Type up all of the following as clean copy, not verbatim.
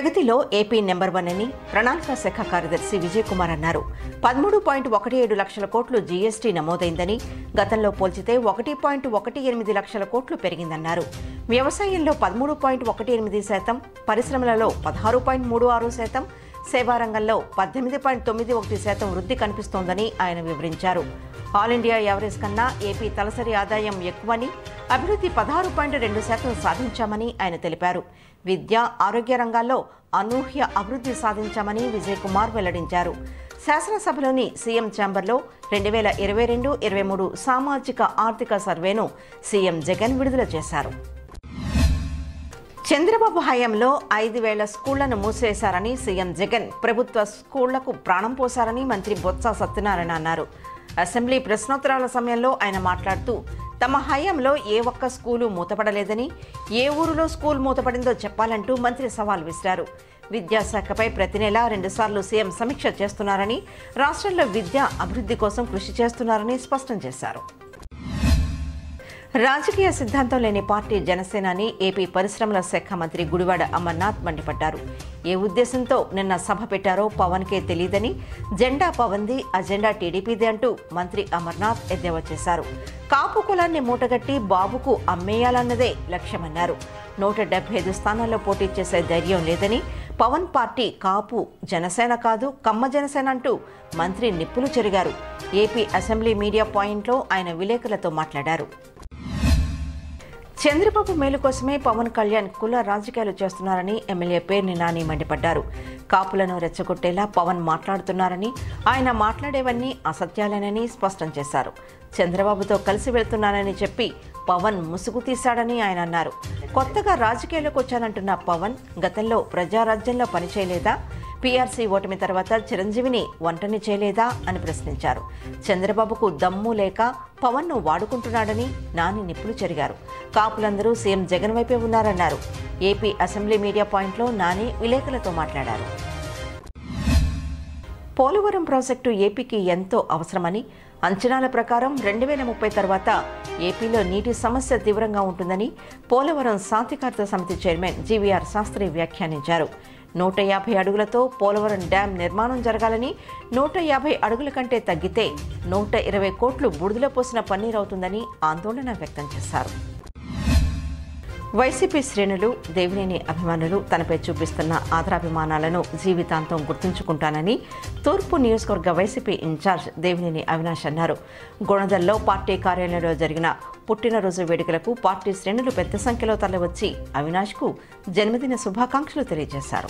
ప్రగతిలో AP number 1 అని ప్రణాళిక శాఖ కార్యదర్శి విజయ్ కుమార్ అన్నారు. 13.17 లక్షల కోట్లు జీఎస్టీ నమోదైందని, గతంలో పోల్చితే 1.18 లక్షల కోట్లు పెరిగిందన్నారు. వ్యవసాయంలో 13.18%, పరిశ్రమలలో 16.36%, సేవారంగంలో 18.91% వృద్ధి కనిపిస్తోందని ఆయన వివరించారు. ఆల్ ఇండియా యావరేజ్ కన్నా ఏపీ తలసరి ఆదాయం ఎక్కువని, అభివృద్ధి 16.2% సాధించామని ఆయన తెలిపారు. విద్య, ఆరోగ్య రంగాల్లో అనూహ్య అభివృద్ధి సాధించామని విజయ్ కుమార్ వెల్లడించారు. శాసనసభలోని సీఎం ఛాంబర్లో 2022-23 సామాజిక ఆర్థిక సర్వేను సీఎం జగన్ విడుదల చేశారు. చంద్రబాబు హయాంలో 5,000 స్కూళ్లను మూసివేశారని సీఎం జగన్ ప్రభుత్వ స్కూళ్లకు ప్రాణం పోశారని మంత్రి బొత్స సత్యనారాయణ అన్నారు. అసెంబ్లీ ప్రశ్నోత్తరాల సమయంలో ఆయన మాట్లాడుతూ, తమ హయాంలో ఏ ఒక్క స్కూలు మూతపడలేదని, ఏ ఊరిలో స్కూల్ మూతపడిందో చెప్పాలంటూ మంత్రి సవాల్ విసిరారు. విద్యాశాఖపై ప్రతి నెలా 2 సార్లు సీఎం సమీక్ష చేస్తున్నారని, రాష్ట్రంలో విద్యా అభివృద్ధి కోసం కృషి చేస్తున్నారని స్పష్టం చేశారు. రాజకీయ సిద్ధాంతం లేని పార్టీ జనసేన అని ఏపీ పరిశ్రమల శాఖ మంత్రి గుడివాడ అమర్నాథ్ మండిపడ్డారు. ఏ ఉద్దేశంతో నిన్న సభ పెట్టారో పవన్కే తెలియదని, జెండా పవన్ది, అజెండా టీడీపీది అంటూ మంత్రి అమర్నాథ్ ఎద్దేవా చేశారు. కాపు కులాన్ని మూటగట్టి బాబుకు అమ్మేయాలన్నదే లక్ష్యమన్నారు. 175 స్థానాల్లో పోటీ చేసే ధైర్యం లేదని, పవన్ పార్టీ కాపు జనసేన కాదు, కమ్మ జనసేన అంటూ మంత్రి నిప్పులు చెరిగారు. ఏపీ అసెంబ్లీ మీడియా పాయింట్లో ఆయన విలేకరులతో మాట్లాడారు. చంద్రబాబు మేలు కోసమే పవన్ కళ్యాణ్ కుల రాజకీయాలు చేస్తున్నారని ఎమ్మెల్యే పేర్ని నాని మండిపడ్డారు. కాపులను రెచ్చగొట్టేలా పవన్ మాట్లాడుతున్నారని, ఆయన మాట్లాడేవన్నీ అసత్యాలేనని స్పష్టం చేశారు. చంద్రబాబుతో కలిసి వెళ్తున్నానని చెప్పి పవన్ ముసుగు తీశాడని ఆయన అన్నారు. కొత్తగా రాజకీయాలకు వచ్చానంటున్న పవన్ గతంలో ప్రజారాజ్యంలో పనిచేయలేదా, పీఆర్సీ ఓటమి తర్వాత చిరంజీవిని ఒంటని చేయలేదా అని ప్రశ్నించారు. చంద్రబాబుకు దమ్ము లేక పవన్ను వాడుకుంటున్నాడని నాని నిప్పులు చెరిగారు. కాపులందరూ సీఎం జగన్ వైపే ఉన్నారన్నారు. ఏపీ అసెంబ్లీ మీడియా పాయింట్లో నాని విలేకరులతో మాట్లాడారు. పోలవరం ప్రాజెక్టు ఏపీకి ఎంతో అవసరమని, అంచనాల ప్రకారం 2030 తర్వాత ఏపీలో నీటి సమస్య తీవ్రంగా ఉంటుందని పోలవరం సాధికారత సమితి చైర్మన్ జీవీఆర్ శాస్త్రి వ్యాఖ్యానించారు. 150 అడుగులతో పోలవరం డ్యాం నిర్మాణం జరగాలని, 150 అడుగుల కంటే తగ్గితే 120 కోట్లు బూడిదలో పోసిన పన్నీరవుతుందని ఆందోళన వ్యక్తం చేశారు. వైసీపీ శ్రేణులు, దేవినేని అభిమానులు తనపై చూపిస్తున్న ఆదరాభిమానాలను జీవితాంతం గుర్తుంచుకుంటానని తూర్పు నియోజకవర్గ వైసీపీ ఇన్ఛార్జ్ దేవినేని అవినాష్ అన్నారు. గుణదల్లో పార్టీ కార్యాలయంలో జరిగిన పుట్టినరోజు వేడుకలకు పార్టీ శ్రేణులు పెద్ద సంఖ్యలో తరలివచ్చి అవినాష్కు జన్మదిన శుభాకాంక్షలు తెలియజేశారు.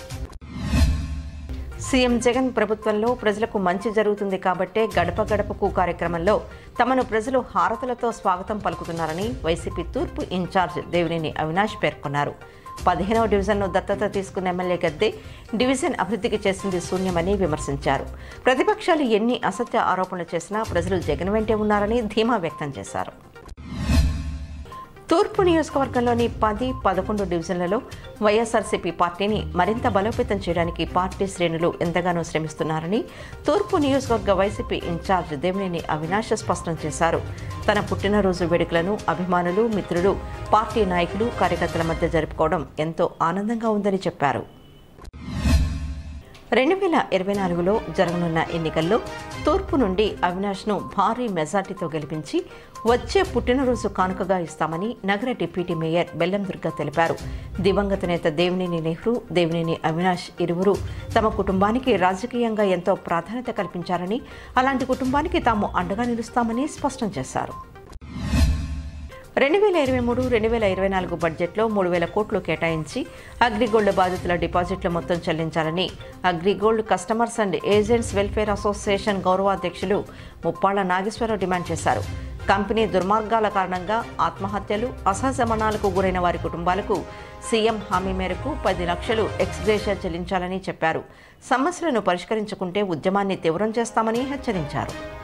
సీఎం జగన్ ప్రభుత్వంలో ప్రజలకు మంచి జరుగుతుంది కాబట్టే గడప గడపకు కార్యక్రమంలో తమను ప్రజలు హారతులతో స్వాగతం పలుకుతున్నారని వైసీపీ తూర్పు ఇన్ఛార్జ్ దేవినేని అవినాష్ పేర్కొన్నారు. 15వ డివిజన్ను దత్తత తీసుకున్న ఎమ్మెల్యే గద్దె డివిజన్ అభివృద్ధికి చేసింది శూన్యమని విమర్శించారు. ప్రతిపక్షాలు ఎన్ని అసత్య ఆరోపణలు చేసినా ప్రజలు జగన్ వెంటే ఉన్నారని ధీమా వ్యక్తం చేశారు. తూర్పు నియోజకవర్గంలోని 10, 11 డివిజన్లలో వైఎస్ఆర్సీపీ పార్టీని మరింత బలోపేతం చేయడానికి పార్టీ శ్రేణులు ఎంతగానో శ్రమిస్తున్నారని తూర్పు నియోజకవర్గ వైసీపీ ఇన్ఛార్జ్ దేవినేని అవినాష్ స్పష్టం చేశారు. తన పుట్టినరోజు వేడుకలను అభిమానులు, మిత్రులు, పార్టీ నాయకులు, కార్యకర్తల మధ్య జరుపుకోవడం ఎంతో ఆనందంగా ఉందని చెప్పారు. 2024లో జరగనున్న ఎన్నికల్లో తూర్పు నుండి అవినాష్ను భారీ మెజార్టీతో గెలిపించి వచ్చే పుట్టినరోజు కానుకగా ఇస్తామని నగర డిప్యూటీ మేయర్ బెల్లం దుర్గా తెలిపారు. దివంగత నేత దేవినేని నెహ్రూ, దేవినేని అవినాష్ ఇరువురు తమ కుటుంబానికి రాజకీయంగా ఎంతో ప్రాధాన్యత కల్పించారని, అలాంటి కుటుంబానికి తాము అండగా నిలుస్తామని స్పష్టం చేశారు. 2023-2024 బడ్జెట్లో 3,000 కోట్లు కేటాయించి అగ్రిగోల్డ్ బాధితుల డిపాజిట్ల మొత్తం చెల్లించాలని AgriGold customers and agents welfare association గౌరవాధ్యక్షులు ముప్పాళ్ల నాగేశ్వరరావు డిమాండ్ చేశారు. కంపెనీ దుర్మార్గాల కారణంగా ఆత్మహత్యలు, అసహజ మరణాలకు గురైన వారి కుటుంబాలకు సీఎం హామీ మేరకు 10 లక్షలు ఎక్స్గ్రేషియా చెల్లించాలని చెప్పారు. సమస్యలను పరిష్కరించుకుంటే ఉద్యమాన్ని తీవ్రం చేస్తామని హెచ్చరించారు.